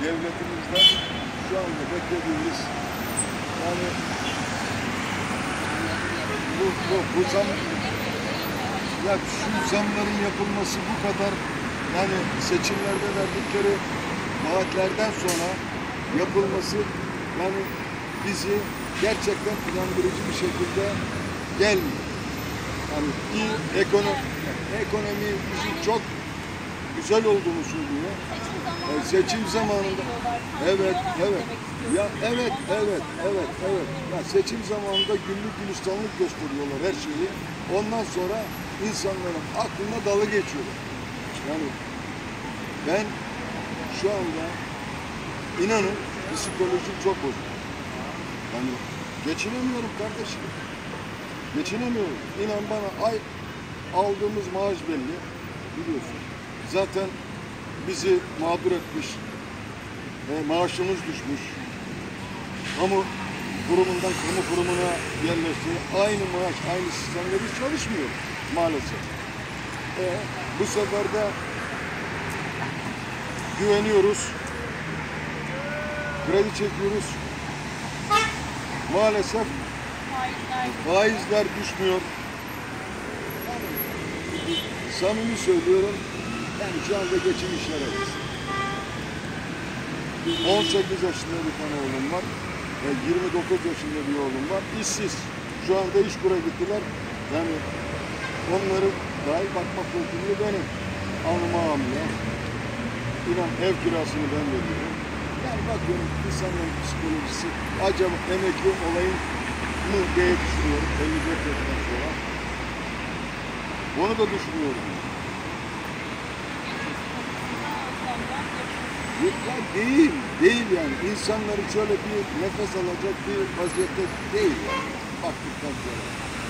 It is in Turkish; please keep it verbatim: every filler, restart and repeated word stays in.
devletimizden şu anda beklediğimiz yani bu, bu, bu zam ya şu zamların yapılması bu kadar yani seçimlerde verdikleri vaatlerden sonra yapılması yani bizi gerçekten inandırıcı bir şekilde gelmiyor. Yani iyi ekonomi, ekonomi bizim çok güzel olduğunu söylüyor. Yani seçim zamanında evet, evet. Ya evet, evet, evet, evet. Ya seçim zamanında güllük gülistanlık gösteriyorlar her şeyi. Ondan sonra insanların aklına dalı geçiyorlar. Yani ben şu anda inanın psikolojim çok bozuk. Yani geçinemiyorum kardeşim. Geçinemiyorum. İnan bana ay aldığımız maaş belli. Biliyorsun. Zaten bizi mağdur etmiş. E, maaşımız düşmüş. Kamu kurumundan kamu kurumuna yerleşti. Aynı maaş, aynı sistemle biz çalışmıyoruz maalesef. E, bu sefer de güveniyoruz. Kredi çekiyoruz. Maalesef faizler düşmüyor. Samimi söylüyorum, yani şu anda geçim işleriz. on sekiz yaşında bir tane oğlum var, yirmi dokuz yaşında bir oğlum var, işsiz. Şu anda İşkur'a gittiler, yani onları dahil bakmak yükümlü benim. Alnıma hamile. İnan ev kirasını ben veriyorum. Yani bakıyorum insanların psikolojisi, acaba emekli olayım mı diye düşünüyorum elli dört yaşından sonra. Onu da düşünüyorum. Ya değil, değil yani. İnsanları şöyle bir nefes alacak bir vaziyette değil yani. Baktıktan sonra.